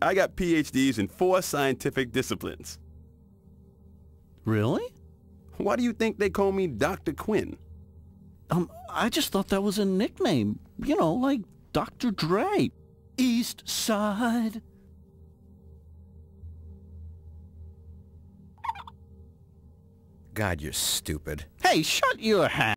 I got PhDs in 4 scientific disciplines. Really? Why do you think they call me Dr. Quinn? I just thought that was a nickname. You know, like Dr. Dre. East Side. God, you're stupid. Hey, shut your hat.